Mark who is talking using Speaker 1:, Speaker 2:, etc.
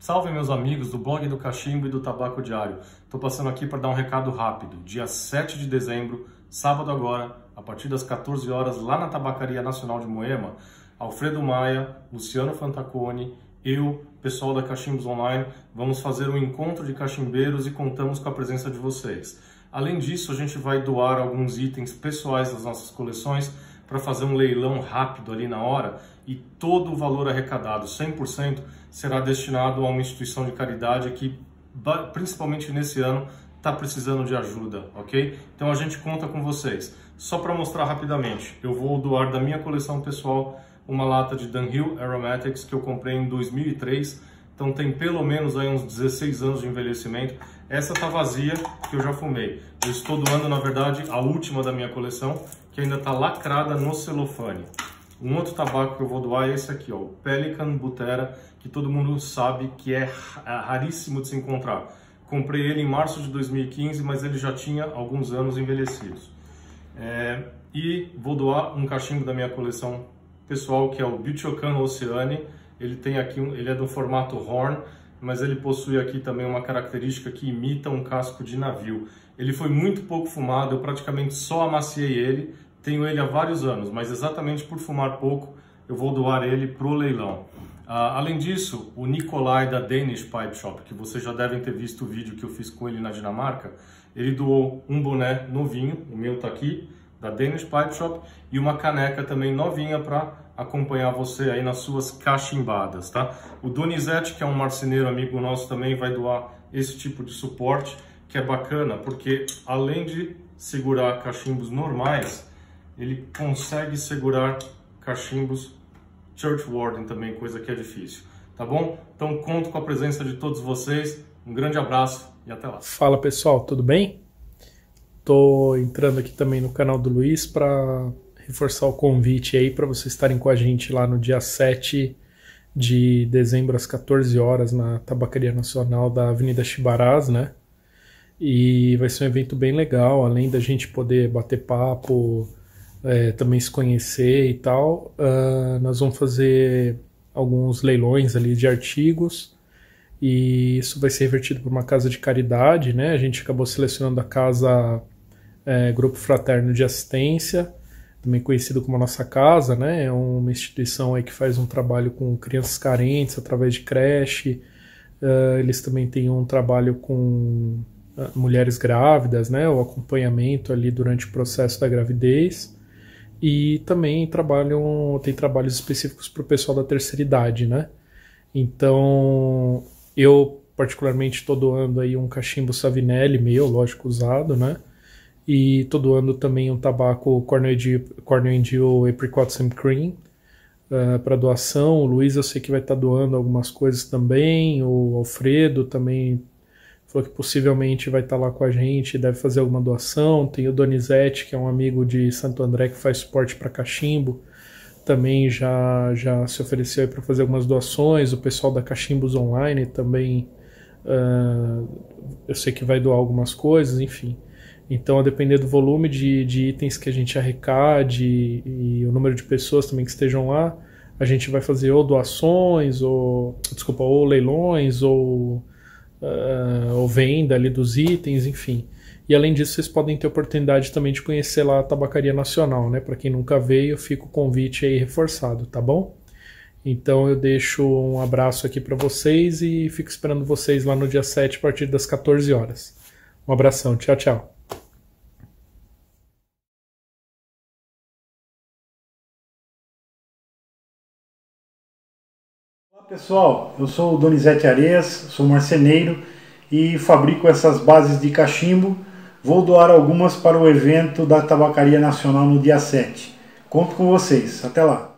Speaker 1: Salve meus amigos do blog do Cachimbo e do Tabaco Diário. Estou passando aqui para dar um recado rápido. Dia 7 de dezembro, sábado agora, a partir das 14 horas, lá na Tabacaria Nacional de Moema, Alfredo Maia, Luciano Fantaconi, eu, pessoal da Cachimbos Online, vamos fazer um encontro de cachimbeiros e contamos com a presença de vocês. Além disso, a gente vai doar alguns itens pessoais das nossas coleções para fazer um leilão rápido ali na hora e todo o valor arrecadado, 100%, será destinado a uma instituição de caridade que, principalmente nesse ano, está precisando de ajuda, ok? Então a gente conta com vocês. Só para mostrar rapidamente, eu vou doar da minha coleção pessoal uma lata de Dunhill Aromatics que eu comprei em 2003, então tem pelo menos aí uns 16 anos de envelhecimento. Essa tá vazia, que eu já fumei. Eu estou doando, na verdade, a última da minha coleção, que ainda está lacrada no celofane. Um outro tabaco que eu vou doar é esse aqui, ó, o Pelican Butera, que todo mundo sabe que é raríssimo de se encontrar. Comprei ele em março de 2015, mas ele já tinha alguns anos envelhecidos. E vou doar um cachimbo da minha coleção pessoal, que é o Butchokan Oceane. Ele tem aqui, ele é do formato horn, mas ele possui aqui também uma característica que imita um casco de navio. Ele foi muito pouco fumado, eu praticamente só amaciei ele. Tenho ele há vários anos, mas exatamente por fumar pouco, eu vou doar ele para o leilão. Além disso, o Nikolai da Danish Pipe Shop, que vocês já devem ter visto o vídeo que eu fiz com ele na Dinamarca, ele doou um boné novinho, o meu tá aqui, da Danish Pipe Shop, e uma caneca também novinha para acompanhar você aí nas suas cachimbadas, tá? O Donizete, que é um marceneiro amigo nosso, também vai doar esse tipo de suporte, que é bacana, porque além de segurar cachimbos normais, ele consegue segurar cachimbos Church Warden também, coisa que é difícil, tá bom? Então conto com a presença de todos vocês, um grande abraço e até lá.
Speaker 2: Fala pessoal, tudo bem? Tô entrando aqui também no canal do Luiz para reforçar o convite aí para vocês estarem com a gente lá no dia 7 de dezembro às 14 horas na Tabacaria Nacional da Avenida Chibaraz, né? E vai ser um evento bem legal, além da gente poder bater papo, também se conhecer e tal, nós vamos fazer alguns leilões ali de artigos e isso vai ser revertido para uma casa de caridade, né? A gente acabou selecionando a casa Grupo Fraterno de Assistência, também conhecido como a Nossa Casa, né? É uma instituição aí que faz um trabalho com crianças carentes através de creche. Eles também têm um trabalho com mulheres grávidas, né? O acompanhamento ali durante o processo da gravidez. E também tem trabalhos específicos para o pessoal da terceira idade, né? Então, eu particularmente estou doando aí um cachimbo Savinelli meu, lógico, usado, né? E estou doando também um tabaco Cornell Deal Apricot Sam Cream para doação. O Luiz eu sei que vai estar doando algumas coisas também. O Alfredo também falou que possivelmente vai estar lá com a gente, deve fazer alguma doação. Tem o Donizete, que é um amigo de Santo André que faz suporte para cachimbo, também já se ofereceu para fazer algumas doações. O pessoal da Cachimbos Online também eu sei que vai doar algumas coisas, enfim. Então, a depender do volume de itens que a gente arrecade e o número de pessoas também que estejam lá, a gente vai fazer ou doações, ou leilões, ou venda ali dos itens, enfim. E além disso, vocês podem ter oportunidade também de conhecer lá a Tabacaria Nacional, né? Para quem nunca veio, fica o convite aí reforçado, tá bom? Então eu deixo um abraço aqui para vocês e fico esperando vocês lá no dia 7 a partir das 14 horas. Um abração, tchau, tchau.
Speaker 3: Olá pessoal, eu sou o Donizete Areias, sou marceneiro e fabrico essas bases de cachimbo. Vou doar algumas para o evento da Tabacaria Nacional no dia 7. Conto com vocês, até lá!